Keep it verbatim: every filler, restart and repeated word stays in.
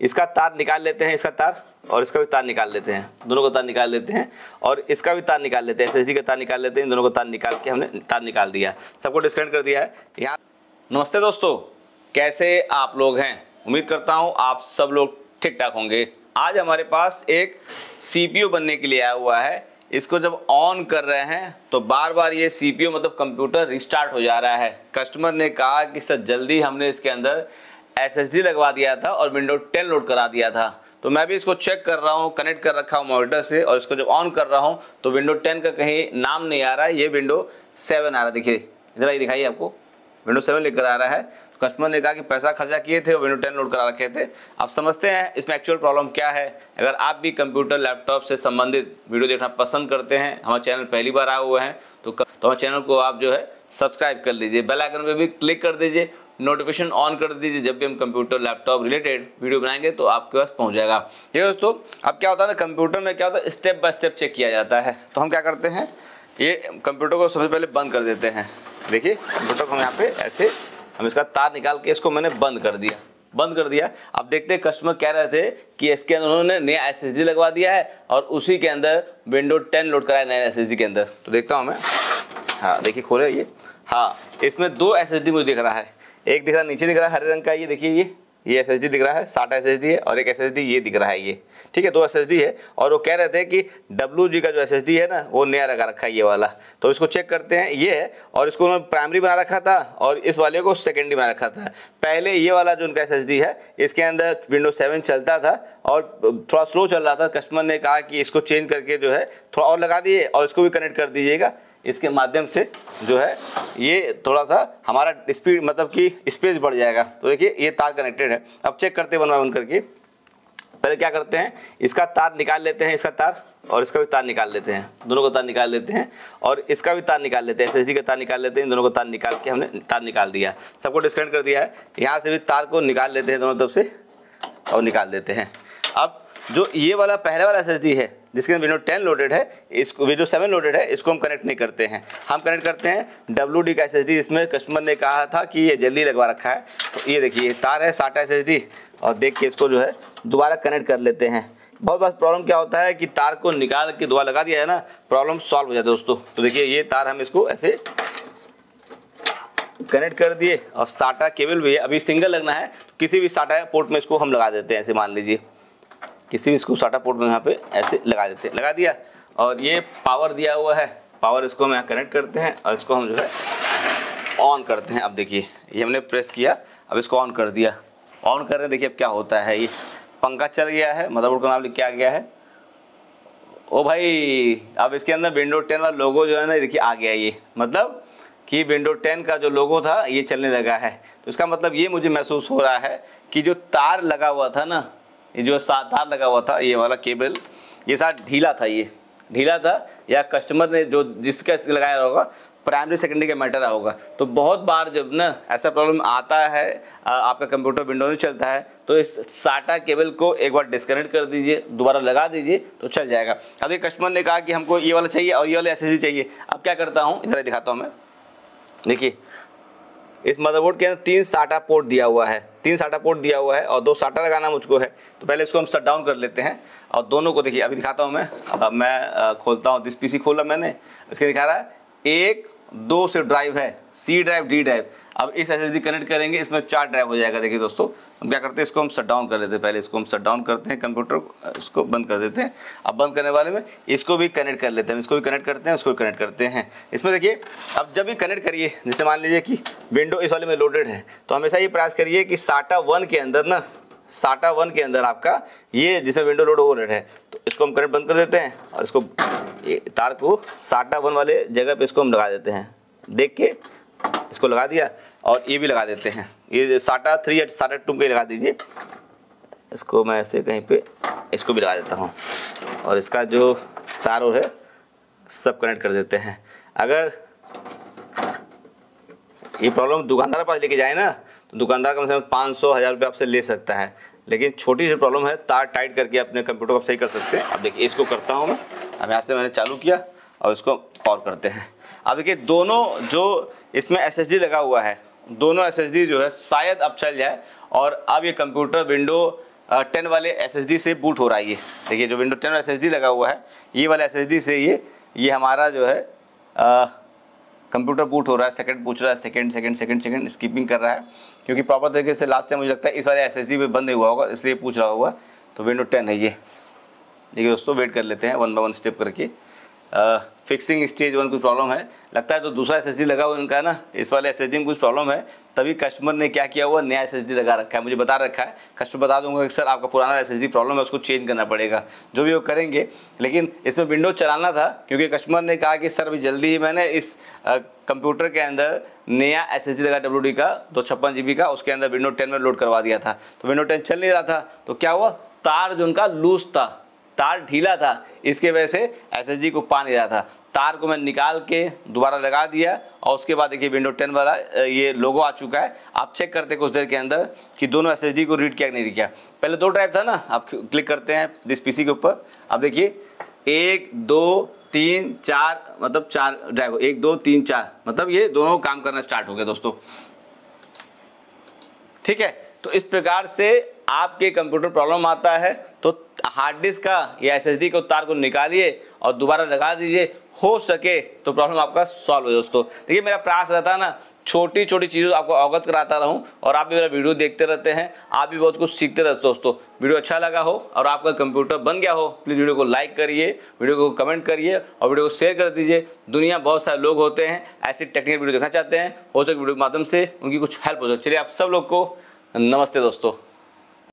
इसका तार निकाल लेते हैं, इसका तार और इसका भी तार निकाल लेते हैं, दोनों का तार निकाल लेते हैं और इसका भी तार निकाल लेते हैं, एसएसडी का तार निकाल लेते हैं। दोनों का तार निकाल के हमने तार निकाल दिया, सबको डिस्कनेक्ट कर दिया है यहाँ। नमस्ते दोस्तों, कैसे आप लोग हैं? उम्मीद करता हूँ आप सब लोग ठीक ठाक होंगे। आज हमारे पास एक सीपीयू बनने के लिए आया हुआ है। इसको जब ऑन कर रहे हैं तो बार बार ये सीपीयू मतलब कंप्यूटर रिस्टार्ट हो जा रहा है। कस्टमर ने कहा कि सर जल्दी, हमने इसके अंदर एसएसडी लगवा दिया था और विंडो टेन लोड करा दिया था। तो मैं भी इसको चेक कर रहा हूँ, कनेक्ट कर रखा हूँ मॉनिटर से, और इसको जब ऑन कर रहा हूँ तो विंडो टेन का कहीं नाम नहीं आ रहा है, ये विंडो सेवन आ रहा है। देखिए इधर ही दिखाइए, आपको विंडो सेवन लेकर आ रहा है। कस्टमर ने कहा कि पैसा खर्चा किए थे और विंडो टेन लोड करा रखे थे। अब समझते हैं इसमें एक्चुअल प्रॉब्लम क्या है। अगर आप भी कंप्यूटर लैपटॉप से संबंधित वीडियो देखना पसंद करते हैं, हमारे चैनल पहली बार आए हुए हैं तो तो हमारे चैनल को आप जो है सब्सक्राइब कर लीजिए, बेल आइकन पे भी क्लिक कर दीजिए, नोटिफिकेशन ऑन कर दीजिए। जब भी हम कंप्यूटर लैपटॉप रिलेटेड वीडियो बनाएंगे तो आपके पास पहुंच जाएगा। ठीक है दोस्तों, अब क्या होता है ना, कंप्यूटर में क्या होता है, स्टेप बाय स्टेप चेक किया जाता है। तो हम क्या करते हैं, ये कंप्यूटर को सबसे पहले बंद कर देते हैं। देखिए कंप्यूटर को हम यहाँ पे ऐसे, हम इसका तार निकाल के इसको मैंने बंद कर दिया, बंद कर दिया। अब देखते हैं कस्टमर कह रहे थे कि इसके अंदर उन्होंने नया एसएसडी लगवा दिया है और उसी के अंदर विंडो टेन लोड कराया नया एसएसडी के अंदर। तो देखता हूँ मैं, हाँ देखिए खोले ये, हाँ इसमें दो एसएसडी मुझे दिख रहा है। एक दिख रहा नीचे दिख रहा है हरे रंग का, ये देखिए ये ये एसएसडी दिख रहा है, साटा एसएसडी है, और एक एसएसडी ये दिख रहा है ये। ठीक है, दो एसएसडी है। और वो कह रहे थे कि डब्ल्यू जी का जो एसएसडी है ना वो नया लगा रखा है ये वाला। तो इसको चेक करते हैं, ये है, और इसको उन्होंने प्राइमरी बना रखा था और इस वाले को सेकेंडरी बना रखा था। पहले ये वाला जो उनका एसएसडी है इसके अंदर विंडो सेवन चलता था और थोड़ा स्लो चल रहा था। कस्टमर ने कहा कि इसको चेंज करके जो है थोड़ा और लगा दिए और इसको भी कनेक्ट कर दीजिएगा। इसके माध्यम से जो है ये थोड़ा सा हमारा स्पीड मतलब कि स्पेस बढ़ जाएगा। तो देखिए ये तार कनेक्टेड है। अब चेक करते हैं वन बाय वन करके। पहले क्या करते हैं, इसका तार निकाल लेते हैं, इसका तार और इसका भी तार निकाल लेते हैं, दोनों का तार निकाल लेते हैं और इसका भी तार निकाल लेते हैं, एसएसडी का तार निकाल लेते हैं। दोनों का तार निकाल के हमने तार निकाल दिया, सबको डिस्कनेक्ट कर दिया है। यहाँ से भी तार को निकाल लेते हैं दोनों तरफ से और निकाल देते हैं। अब जो ये वाला पहले वाला एसएसडी है जिसके अंदर विंडो टेन लोडेड है, इसको विंडो सेवन लोडेड है, इसको हम कनेक्ट नहीं करते हैं। हम कनेक्ट करते हैं डब्ल्यू डी का एसएसडी, जिसमें कस्टमर ने कहा था कि ये जल्दी लगवा रखा है। तो ये देखिए तार है साटा एसएसडी, और देख के इसको जो है दोबारा कनेक्ट कर लेते हैं। बहुत बार प्रॉब्लम क्या होता है कि तार को निकाल के दोबारा लगा दिया है ना, प्रॉब्लम सॉल्व हो जाता है दोस्तों। तो देखिए ये तार हम इसको ऐसे कनेक्ट कर दिए और साटा केबल भी है, अभी सिंगल लगना है तो किसी भी साटा पोर्ट में इसको हम लगा देते हैं। ऐसे मान लीजिए किसी भी इसको साटा पोर्ट में यहाँ पे ऐसे लगा देते हैं, लगा दिया। और ये पावर दिया हुआ है, पावर इसको हम यहाँ कनेक्ट करते हैं और इसको हम जो है ऑन करते हैं। अब देखिए ये हमने प्रेस किया, अब इसको ऑन कर दिया, ऑन कर रहे हैं। देखिए अब क्या होता है, ये पंखा चल गया है, मदरबोर्ड का नाम लिख के आ गया है। ओ भाई अब इसके अंदर विंडो टेन वाला लोगो जो है ना देखिए आ गया, ये मतलब कि विंडो टेन का जो लोगो था ये चलने लगा है। तो इसका मतलब ये मुझे महसूस हो रहा है कि जो तार लगा हुआ था ना, ये जो तार लगा हुआ था ये वाला केबल, ये सारा ढीला था, ये ढीला था, या कस्टमर ने जो जिसका लगाया होगा प्राइमरी सेकेंडरी का मैटर होगा। तो बहुत बार जब ना ऐसा प्रॉब्लम आता है, आपका कंप्यूटर विंडो नहीं चलता है, तो इस साटा केबल को एक बार डिस्कनेक्ट कर दीजिए, दोबारा लगा दीजिए तो चल जाएगा। अब ये कस्टमर ने कहा कि हमको ये वाला चाहिए और ये वाला एसएसडी चाहिए। अब क्या करता हूँ, इधर दिखाता हूँ मैं। देखिए इस मदरबोर्ड के अंदर तीन साटा पोर्ट दिया हुआ है, तीन साटा पोर्ट दिया हुआ है और दो साटा लगाना मुझको है। तो पहले इसको हम शट डाउन कर लेते हैं और दोनों को देखिए अभी दिखाता हूँ मैं। अब मैं खोलता हूँ, दिस पीसी खोला मैंने, इसके दिखा रहा है एक दो से ड्राइव है, सी ड्राइव डी ड्राइव। अब इस एसएसडी कनेक्ट करेंगे, इसमें चार ड्राइव हो जाएगा। देखिए दोस्तों हम क्या करते हैं, इसको हम शट डाउन कर लेते हैं। पहले इसको हम शट डाउन करते हैं, कंप्यूटर को इसको बंद कर देते हैं। अब बंद करने वाले में इसको भी कनेक्ट कर लेते हैं, इसको भी कनेक्ट करते हैं, इसको भी कनेक्ट करते हैं। इसमें देखिए अब जब भी कनेक्ट करिए, जैसे मान लीजिए कि विंडो इस वाले में लोडेड है, तो हमेशा ये प्रयास करिए कि साटा वन के अंदर ना, साटा वन के अंदर आपका ये जिसमें विंडो लोड ओवरलोड है, तो इसको हम कनेक्ट बंद कर देते हैं और इसको ये तार को साटा वन वाले जगह पे इसको हम लगा देते हैं। देख के इसको लगा दिया और ये भी लगा देते हैं, ये साटा थ्री या साटा टू पे लगा दीजिए। इसको मैं ऐसे कहीं पे इसको भी लगा देता हूँ और इसका जो तार है सब कनेक्ट कर देते हैं। अगर ये प्रॉब्लम दुकानदार के पास लेके जाए ना, तो दुकानदार कम से कम पाँच सौ हज़ार रुपये आपसे ले सकता है। लेकिन छोटी सी प्रॉब्लम है, तार टाइट करके अपने कंप्यूटर को आप सही कर सकते हैं। अब देखिए इसको करता हूँ मैं, अब यहाँ से मैंने चालू किया और इसको पावर करते हैं। अब देखिए दोनों जो इसमें एसएसडी लगा हुआ है, दोनों एसएसडी जो है शायद अब चल जाए और अब ये कंप्यूटर विंडो टेन वाले एसएसडी से बूट हो रहा है। ये देखिए जो विंडो टेन वाला एसएसडी लगा हुआ है, ये वाला एसएसडी से ये ये हमारा जो है कंप्यूटर बूट हो रहा है। सेकंड पूछ रहा है, second second second second skipping कर रहा है, क्योंकि प्रॉपर तरीके से लास्ट टाइम मुझे लगता है इस वाले एसएसडी पे बंद नहीं हुआ होगा, इसलिए पूछ रहा होगा। तो विंडो टेन है ये। देखिए दोस्तों, वेट कर लेते हैं वन बाय वन स्टेप करके। फिक्सिंग स्टेज वन कुछ प्रॉब्लम है लगता है, तो दूसरा एसएसडी लगा हुआ इनका ना, इस वाले एसएसडी में कुछ प्रॉब्लम है, तभी कस्टमर ने क्या किया हुआ, नया एसएसडी लगा रखा है। मुझे बता रखा है, कस्टमर बता दूंगा कि सर आपका पुराना एसएसडी प्रॉब्लम है, उसको चेंज करना पड़ेगा, जो भी वो करेंगे। लेकिन इसमें विंडो चलाना था, क्योंकि कस्टमर ने कहा कि सर अभी जल्दी ही मैंने इस कंप्यूटर के अंदर नया एसएसडी लगा डब्ल्यू डी का दो छप्पन जी बी का, उसके अंदर विंडो टेन में लोड करवा दिया था। तो विंडो टेन चल नहीं रहा था, तो क्या हुआ, तार जो उनका लूज था, तार ढीला था, इसके वजह से एसएसडी को पा नहीं रहा था। तार को मैं निकाल के दोबारा लगा दिया, और उसके बाद देखिए विंडो टेन वाला ये लोगो आ चुका है। आप चेक करते कुछ देर के अंदर कि दोनों एसएसडी को रीड किया कि नहीं किया। पहले दो ड्राइव था ना, आप क्लिक करते हैं दिस पीसी के ऊपर, आप देखिए एक दो तीन चार, मतलब चार ड्राइव, एक दो तीन चार, मतलब ये दोनों काम करना स्टार्ट हो गया दोस्तों। ठीक है, तो इस प्रकार से आपके कंप्यूटर प्रॉब्लम आता है तो हार्ड डिस्क का या एसएसडी के तार को निकालिए और दोबारा लगा दीजिए, हो सके तो प्रॉब्लम आपका सॉल्व हो दोस्तों। देखिए मेरा प्रयास रहता है ना, छोटी छोटी चीज़ों आपको अवगत कराता रहूं, और आप भी मेरा वीडियो देखते रहते हैं, आप भी बहुत कुछ सीखते रहते हो दोस्तों। वीडियो अच्छा लगा हो और आपका कंप्यूटर बन गया हो, प्लीज़ वीडियो को लाइक करिए, वीडियो को कमेंट करिए और वीडियो को शेयर कर दीजिए। दुनिया बहुत सारे लोग होते हैं ऐसी टेक्निकल वीडियो देखना चाहते हैं, हो सके वीडियो के माध्यम से उनकी कुछ हेल्प हो सके। चलिए आप सब लोग को नमस्ते दोस्तों।